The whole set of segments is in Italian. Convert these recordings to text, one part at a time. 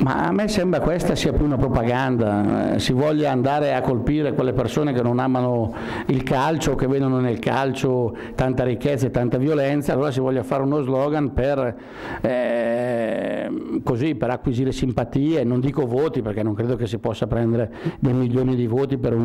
Ma a me sembra questa sia più una propaganda, si voglia andare a colpire quelle persone che non amano il calcio, che vedono nel calcio tanta ricchezza e tanta violenza, allora si voglia fare uno slogan così, per acquisire simpatie, non dico voti perché non credo che si possa prendere dei milioni di voti per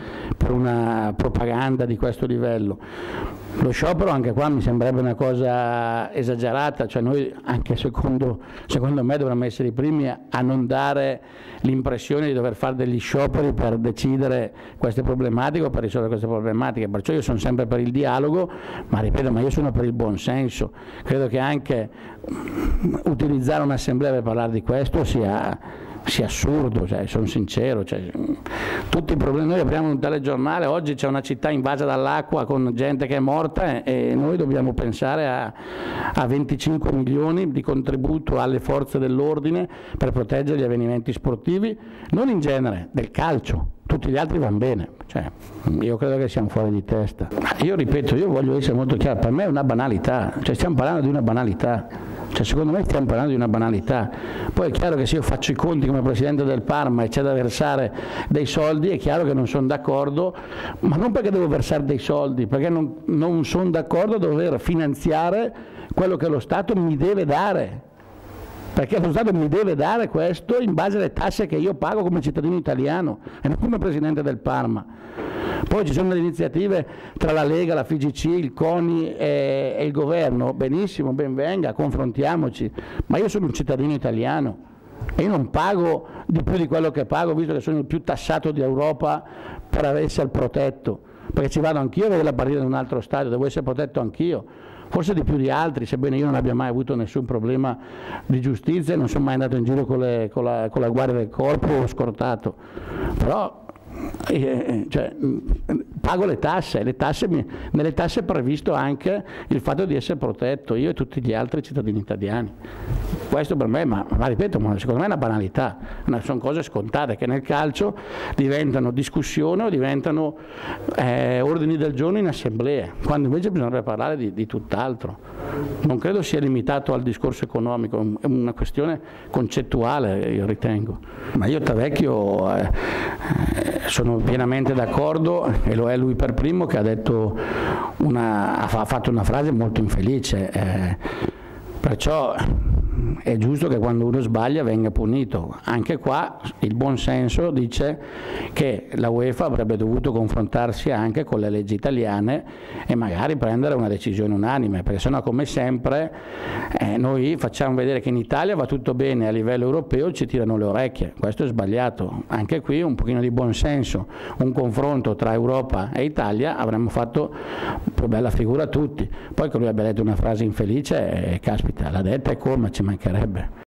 una propaganda di questo livello. Lo sciopero anche qua mi sembrerebbe una cosa esagerata, cioè noi anche secondo me dovremmo essere i primi a non dare l'impressione di dover fare degli scioperi per decidere queste problematiche o per risolvere queste problematiche, perciò io sono sempre per il dialogo, ma ripeto, io sono per il buon senso, credo che anche utilizzare un'assemblea per parlare di questo sia assurdo, cioè, sono sincero, cioè, tutti i problemi, noi apriamo un telegiornale, oggi c'è una città invasa dall'acqua con gente che è morta e noi dobbiamo pensare a 25 milioni di contributo alle forze dell'ordine per proteggere gli avvenimenti sportivi, non in genere, del calcio. Tutti gli altri vanno bene, cioè, io credo che siamo fuori di testa. Io ripeto, io voglio essere molto chiaro, per me è una banalità, cioè stiamo parlando di una banalità, cioè secondo me stiamo parlando di una banalità. Poi è chiaro che se io faccio i conti come presidente del Parma e c'è da versare dei soldi, è chiaro che non sono d'accordo, ma non perché devo versare dei soldi, perché non sono d'accordo a dover finanziare quello che lo Stato mi deve dare. Perché lo Stato mi deve dare questo in base alle tasse che io pago come cittadino italiano e non come presidente del Parma. Poi ci sono delle iniziative tra la Lega, la FIGC, il CONI e il governo, benissimo, ben venga, confrontiamoci, ma io sono un cittadino italiano e io non pago di più di quello che pago, visto che sono il più tassato d'Europa per essere protetto, perché ci vado anch'io a vedere la partita in un altro stadio, devo essere protetto anch'io. Forse di più di altri, sebbene io non abbia mai avuto nessun problema di giustizia, non sono mai andato in giro con la guardia del corpo o scortato, però cioè, pago le tasse, nelle tasse è previsto anche il fatto di essere protetto, io e tutti gli altri cittadini italiani. Questo per me, ma ripeto, secondo me è una banalità, sono cose scontate che nel calcio diventano discussioni o diventano ordini del giorno in assemblea, quando invece bisognerebbe parlare di tutt'altro. Non credo sia limitato al discorso economico, è una questione concettuale, io ritengo. Ma io Tavecchio sono pienamente d'accordo, e lo è lui per primo, che ha fatto una frase molto infelice, perciò è giusto che quando uno sbaglia venga punito. Anche qua il buon senso dice che la UEFA avrebbe dovuto confrontarsi anche con le leggi italiane e magari prendere una decisione unanime, perché sennò come sempre noi facciamo vedere che in Italia va tutto bene, a livello europeo ci tirano le orecchie, questo è sbagliato. Anche qui un pochino di buon senso, un confronto tra Europa e Italia, avremmo fatto più bella figura tutti. Poi che lui abbia detto una frase infelice, caspita, l'ha detta e come, ci mancherebbe.